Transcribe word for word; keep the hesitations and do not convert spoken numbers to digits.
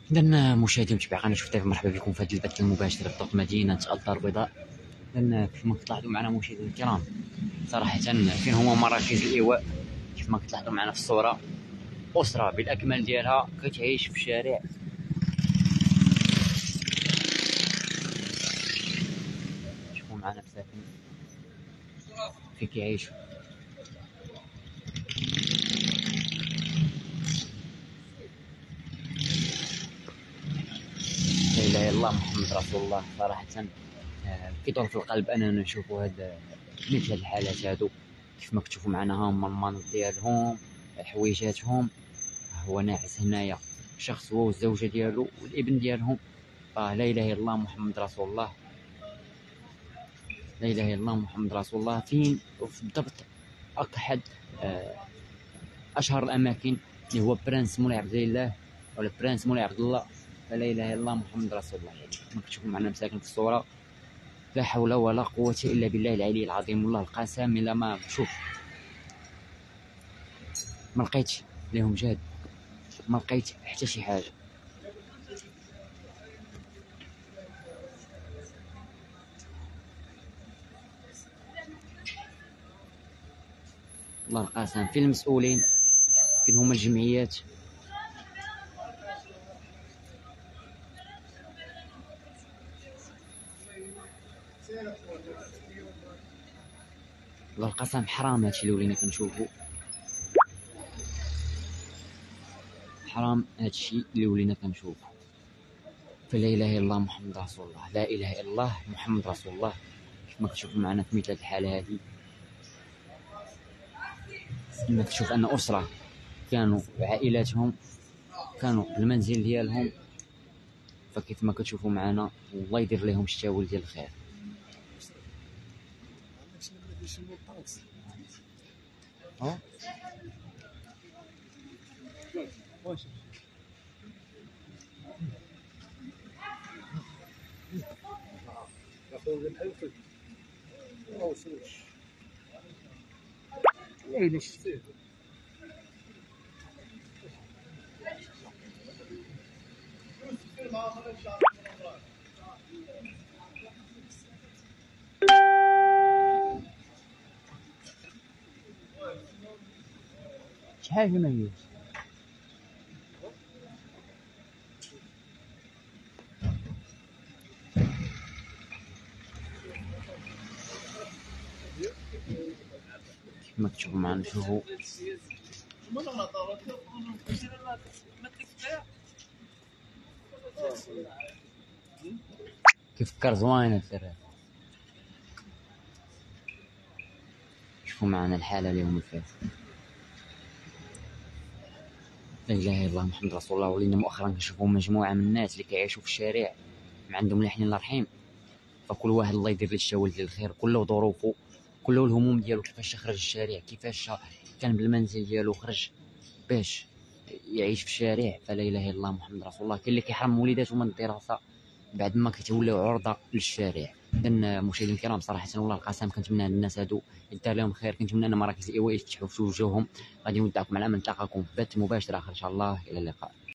إذا مشاهدي ومتابعي قناة شوف تيفي، مرحبا بكم في هذا البث المباشر بطرق مدينة الدار البيضاء. إذا كيف ما كتلاحظوا معنا مشاهدينا الكرام، صراحة فين هما مراكز الإيواء. كيف ما كتلاحظوا معنا في الصورة، أسرة بالأكمل ديالها كتعيش في الشارع. شوفوا معنا مساكن كيف كيعيشوا. لا اله الا الله محمد رسول الله. صراحه كيدور في القلب اننا نشوفوا هاد مثل هاد الحالات هادو. كيف ما كتشوفوا معنا ها هما المنط ديالهم، حويجاتهم. هو ناعس هنايا شخص هو والزوجه ديالو والابن ديالهم. آه لا اله الا الله محمد رسول الله. لا اله الا الله محمد رسول الله. فين بالضبط؟ احد آه اشهر الاماكن اللي هو برانس مولاي عبد الله ولا برانس مولاي عبد الله. فلا اله الا الله محمد رسول الله. كما كتشوفوا معنا مساكن في الصوره، لا حول ولا قوه الا بالله العلي العظيم. والله القسم الا ما شوف ما لقيتش ليهم جهد، ما لقيت حتى شي حاجه. الله القسم. فين المسؤولين؟ فين هما الجمعيات؟ الله القسم حرام هادشي اللي ولينا كنشوفو، حرام هادشي اللي ولينا كنشوفو. فلا اله الا الله محمد رسول الله. لا اله الا الله محمد رسول الله. كما كتشوفوا معنا في مثل هاد الحاله هادي، كما كتشوف ان اسره كانوا عائلاتهم كانوا في المنزل ديالهم. فكيف ما كتشوفوا معنا الله يدير لهم الشاول ديال الخير. ها ليش شحال ما هي كما كتشوفوا معنا. نشوفوا كيف فكر زوينه الدراري. شوفوا معنا الحاله اليوم الفات. لا اله الا الله محمد رسول الله. ولينا مؤخرا كنشوفوا مجموعه من الناس اللي كيعيشوا في الشارع ما عندهم لا حنين لا رحيم. فكل واحد الله يدير ليه الشاول ديال الخير، كله ظروفه، كله الهموم ديالو. كيفاش خرج الشارع، كيفاش كان بالمنزل ديالو خرج باش يعيش في الشارع. فلا اله الا الله محمد رسول الله. كاين اللي كيحرم وليداتو من الدراسه بعد ما كيتولاو عرضه للشارع. اذا مشاهدينا الكرام، صراحه والله القسم كنتمنى الناس هادو يدار لهم خير. كنتمنى ان مراكز الايواء يفتحوا في وجوههم. غادي نودعكم على من نلقاكم في بث مباشر اخر ان شاء الله. الى اللقاء.